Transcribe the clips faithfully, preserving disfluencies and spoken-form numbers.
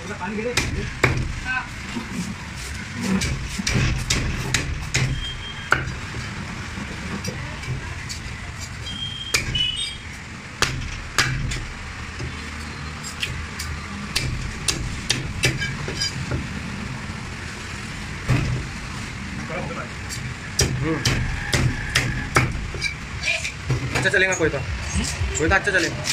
पानी गिरे। हाँ। अच्छा चलेगा कोई तो कोई तो अच्छा चलेगा।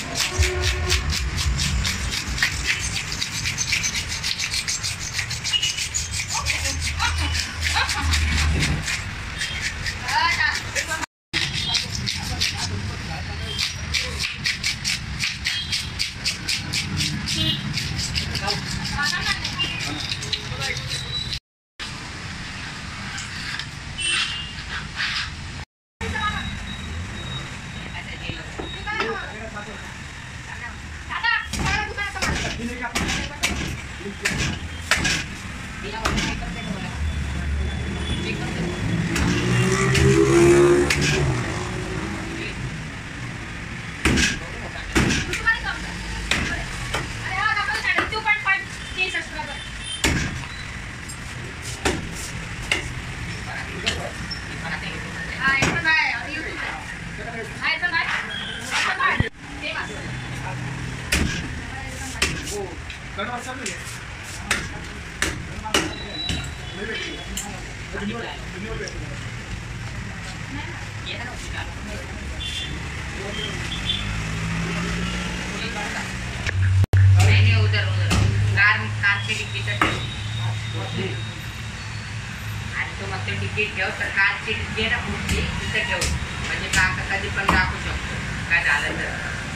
तिकीट ठेव तर कारची घे ना पुढची तिथे ठेव म्हणजे काका कधी पण दाखवू शकतो काय झालं तर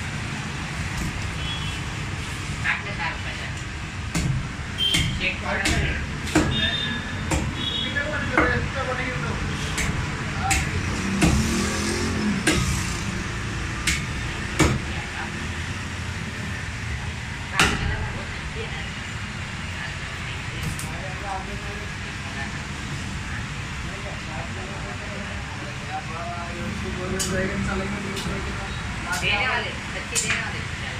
टाकलं दहा रुपयाला चेक देने वाले बच्चे देने वाले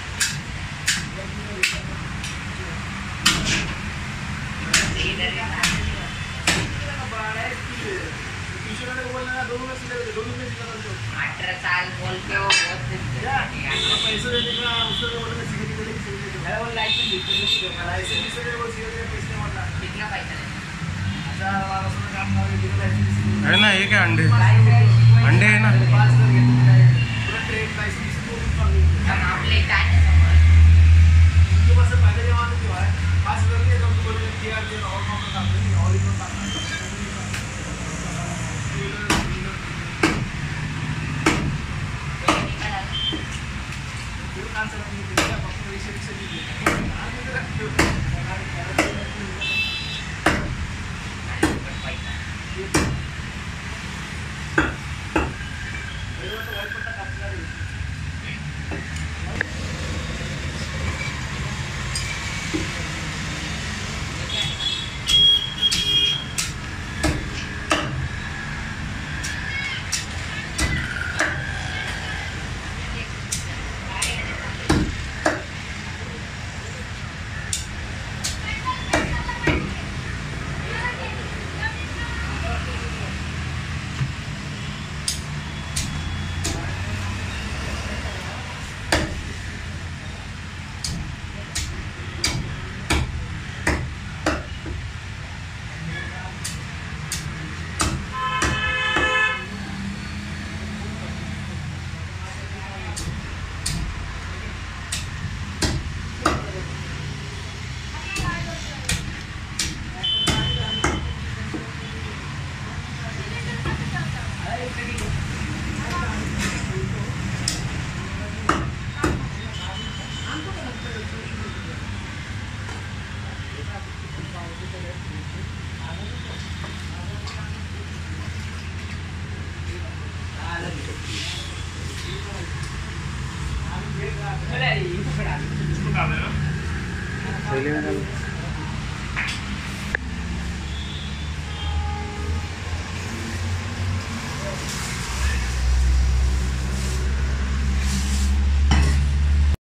अठारह साल बोल के वो बहुत पैसे देने का कितना पैसा है ना? ये क्या अंडे अंडे है ना? चलिए